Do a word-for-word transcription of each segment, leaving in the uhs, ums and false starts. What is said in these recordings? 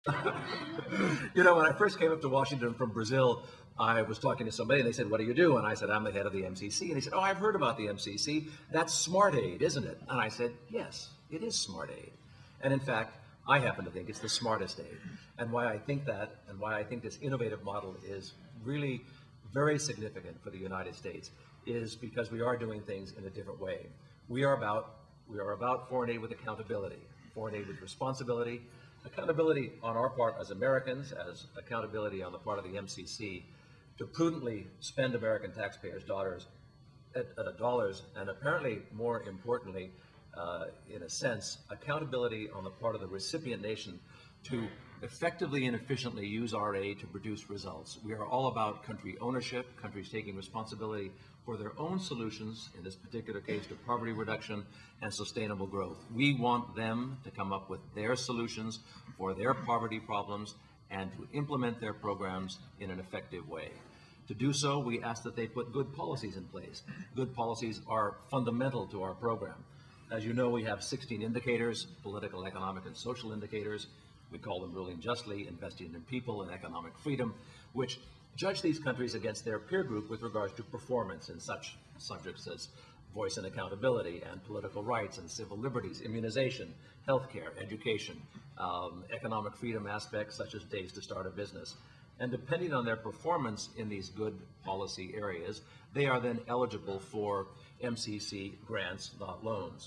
You know, when I first came up to Washington from Brazil, I was talking to somebody and they said, "What do you do?" And I said, "I'm the head of the M C C." And he said, "Oh, I've heard about the M C C. That's smart aid, isn't it?" And I said, "Yes, it is smart aid." And in fact, I happen to think it's the smartest aid. And why I think that, and why I think this innovative model is really very significant for the United States, is because we are doing things in a different way. We are about, we are about foreign aid with accountability, foreign aid with responsibility, accountability on our part as Americans, as accountability on the part of the M C C, to prudently spend American taxpayers' dollars, at, at dollars, and apparently more importantly, uh, in a sense, accountability on the part of the recipient nation to effectively and efficiently use our aid to produce results. We are all about country ownership, countries taking responsibility for their own solutions, in this particular case to poverty reduction and sustainable growth. We want them to come up with their solutions for their poverty problems and to implement their programs in an effective way. To do so, we ask that they put good policies in place. Good policies are fundamental to our program. As you know, we have sixteen indicators, political, economic, and social indicators. We call them ruling justly, investing in people, and economic freedom, which judge these countries against their peer group with regards to performance in such subjects as voice and accountability, and political rights and civil liberties, immunization, healthcare, education, um, economic freedom aspects such as days to start a business. And depending on their performance in these good policy areas, they are then eligible for M C C grants, not loans.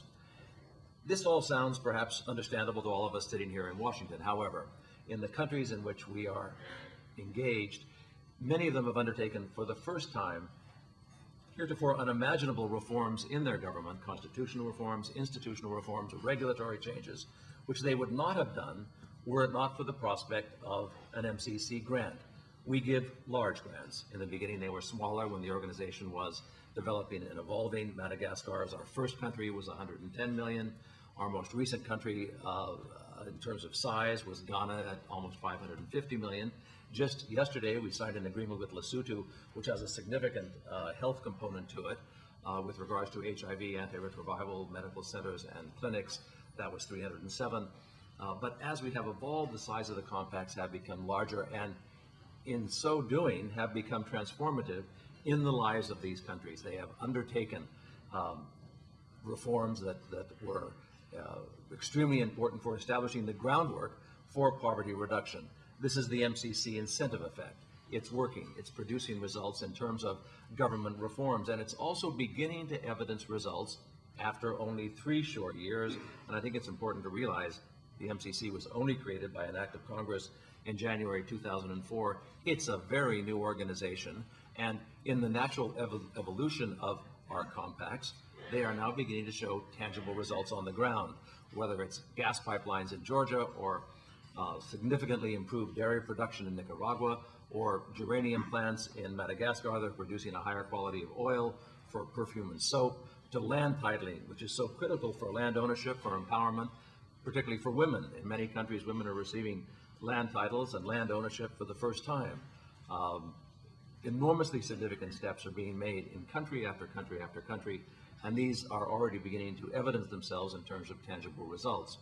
This all sounds perhaps understandable to all of us sitting here in Washington. However, in the countries in which we are engaged, many of them have undertaken for the first time heretofore unimaginable reforms in their government, constitutional reforms, institutional reforms, regulatory changes, which they would not have done were it not for the prospect of an M C C grant. We give large grants. In the beginning, they were smaller when the organization was developing and evolving. Madagascar, as our first country, was one hundred ten million. Our most recent country, uh, in terms of size, was Ghana at almost five hundred fifty million. Just yesterday, we signed an agreement with Lesotho, which has a significant uh, health component to it uh, with regards to H I V, antiretroviral medical centers and clinics. That was three hundred seven. Uh, but as we have evolved, the size of the compacts have become larger, and in so doing have become transformative in the lives of these countries. They have undertaken um, reforms that, that were uh, extremely important for establishing the groundwork for poverty reduction. This is the M C C incentive effect. It's working. It's producing results in terms of government reforms, and it's also beginning to evidence results after only three short years. And I think it's important to realize the M C C was only created by an act of Congress in January two thousand four. It's a very new organization, and in the natural ev evolution of our compacts, they are now beginning to show tangible results on the ground, whether it's gas pipelines in Georgia or uh, significantly improved dairy production in Nicaragua, or geranium plants in Madagascar that are producing a higher quality of oil for perfume and soap, to land titling, which is so critical for land ownership, for empowerment, particularly for women. In many countries, women are receiving land titles and land ownership for the first time. Um, enormously significant steps are being made in country after country after country, and these are already beginning to evidence themselves in terms of tangible results.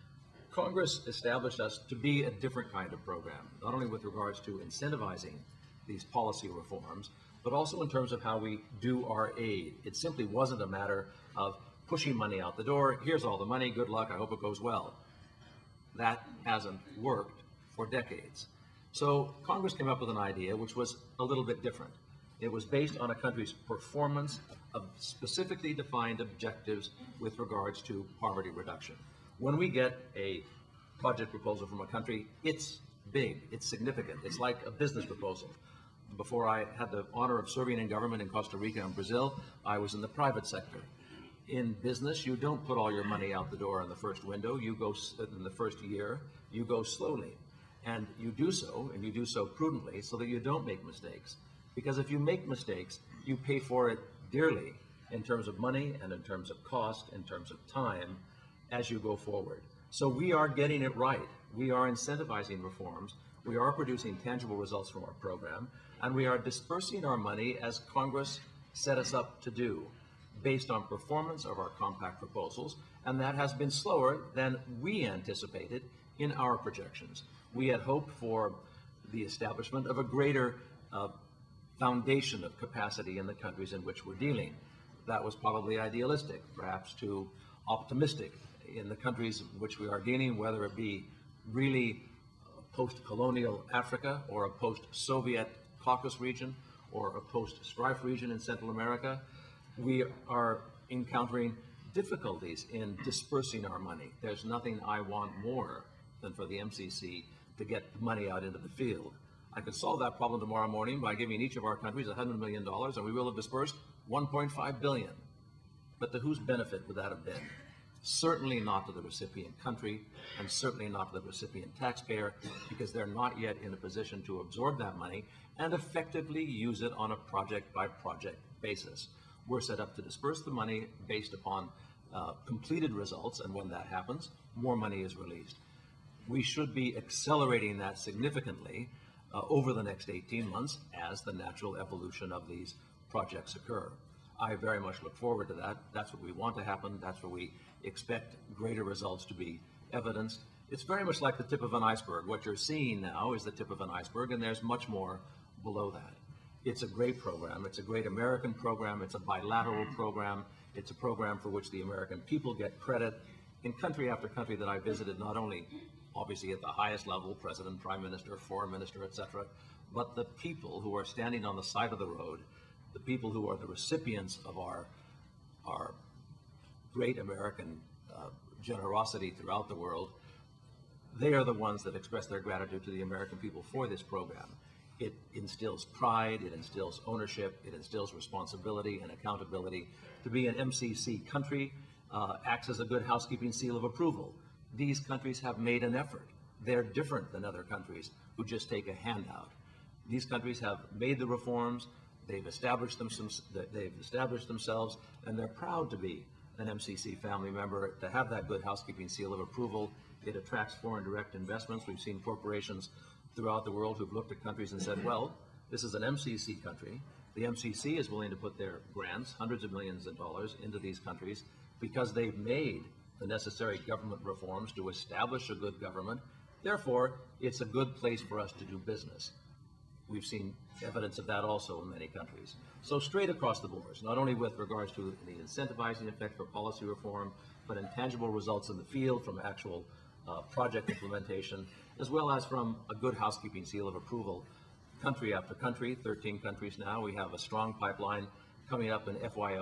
Congress established us to be a different kind of program, not only with regards to incentivizing these policy reforms, but also in terms of how we do our aid. It simply wasn't a matter of pushing money out the door. Here's all the money, good luck, I hope it goes well. That hasn't worked for decades. So Congress came up with an idea which was a little bit different. It was based on a country's performance of specifically defined objectives with regards to poverty reduction. When we get a project proposal from a country, it's big, it's significant, it's like a business proposal. Before I had the honor of serving in government in Costa Rica and Brazil, I was in the private sector. In business, you don't put all your money out the door in the first window. You go in the first year, you go slowly. And you do so, and you do so prudently, so that you don't make mistakes. Because if you make mistakes, you pay for it dearly in terms of money and in terms of cost, in terms of time, as you go forward. So we are getting it right. We are incentivizing reforms. We are producing tangible results from our program, and we are dispersing our money as Congress set us up to do, based on performance of our compact proposals, and that has been slower than we anticipated in our projections. We had hoped for the establishment of a greater uh, foundation of capacity in the countries in which we're dealing. That was probably idealistic, perhaps too optimistic in the countries in which we are dealing, whether it be really post-colonial Africa or a post-Soviet Caucasus region or a post-strife region in Central America. We are encountering difficulties in dispersing our money. There's nothing I want more than for the M C C to get money out into the field. I could solve that problem tomorrow morning by giving each of our countries one hundred million dollars, and we will have dispersed one point five billion dollars. But to whose benefit would that have been? Certainly not to the recipient country, and certainly not to the recipient taxpayer, because they're not yet in a position to absorb that money and effectively use it on a project-by-project basis. We're set up to disperse the money based upon uh, completed results, and when that happens, more money is released. We should be accelerating that significantly uh, over the next eighteen months as the natural evolution of these projects occur. I very much look forward to that. That's what we want to happen. That's where we expect greater results to be evidenced. It's very much like the tip of an iceberg. What you're seeing now is the tip of an iceberg, and there's much more below that. It's a great program. It's a great American program. It's a bilateral program. It's a program for which the American people get credit. In country after country that I visited, not only obviously at the highest level, President, Prime Minister, Foreign Minister, et cetera, but the people who are standing on the side of the road, the people who are the recipients of our, our great American uh, generosity throughout the world, they are the ones that express their gratitude to the American people for this program. It instills pride, it instills ownership, it instills responsibility and accountability. To be an M C C country uh, acts as a good housekeeping seal of approval. These countries have made an effort. They're different than other countries who just take a handout. These countries have made the reforms, they've established, them some, they've established themselves, and they're proud to be an M C C family member, to have that good housekeeping seal of approval. It attracts foreign direct investments. We've seen corporations throughout the world who've looked at countries and said, well, this is an M C C country. The M C C is willing to put their grants, hundreds of millions of dollars, into these countries because they've made the necessary government reforms to establish a good government. Therefore, it's a good place for us to do business. We've seen evidence of that also in many countries. So straight across the boards, not only with regards to the incentivizing effect for policy reform, but intangible results in the field from actual uh, project implementation, as well as from a good housekeeping seal of approval. Country after country, thirteen countries now, we have a strong pipeline coming up in F Y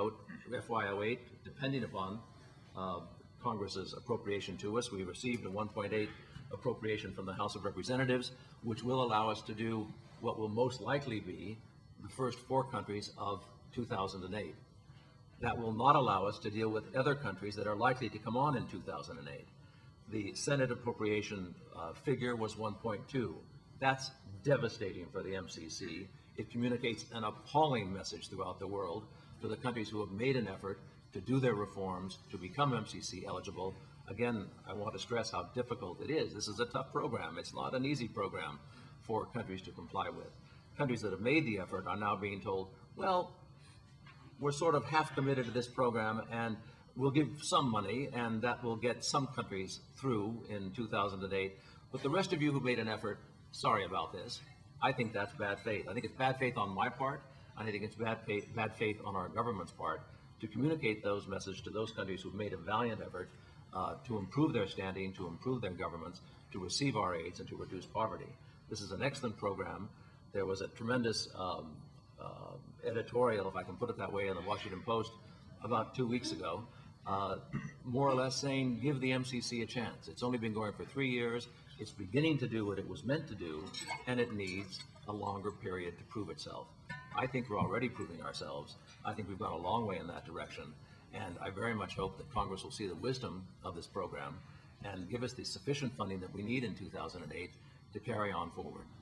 oh eight, depending upon uh, Congress's appropriation to us. We received a one point eight appropriation from the House of Representatives, which will allow us to do what will most likely be the first four countries of two thousand eight. That will not allow us to deal with other countries that are likely to come on in two thousand eight. The Senate appropriation uh, figure was one point two. That's devastating for the M C C. It communicates an appalling message throughout the world to the countries who have made an effort to do their reforms, to become M C C eligible. Again, I want to stress how difficult it is. This is a tough program. It's not an easy program for countries to comply with. Countries that have made the effort are now being told, well, we're sort of half committed to this program, and we'll give some money, and that will get some countries through in two thousand eight. But the rest of you who made an effort, sorry about this. I think that's bad faith. I think it's bad faith on my part. I think it's bad faith, bad faith on our government's part to communicate those messages to those countries who've made a valiant effort uh, to improve their standing, to improve their governments, to receive our aids, and to reduce poverty. This is an excellent program. There was a tremendous um, uh, editorial, if I can put it that way, in the Washington Post about two weeks ago, uh, more or less saying, give the M C C a chance. It's only been going for three years. It's beginning to do what it was meant to do, and it needs a longer period to prove itself. I think we're already proving ourselves. I think we've gone a long way in that direction, and I very much hope that Congress will see the wisdom of this program and give us the sufficient funding that we need in two thousand eight to carry on forward.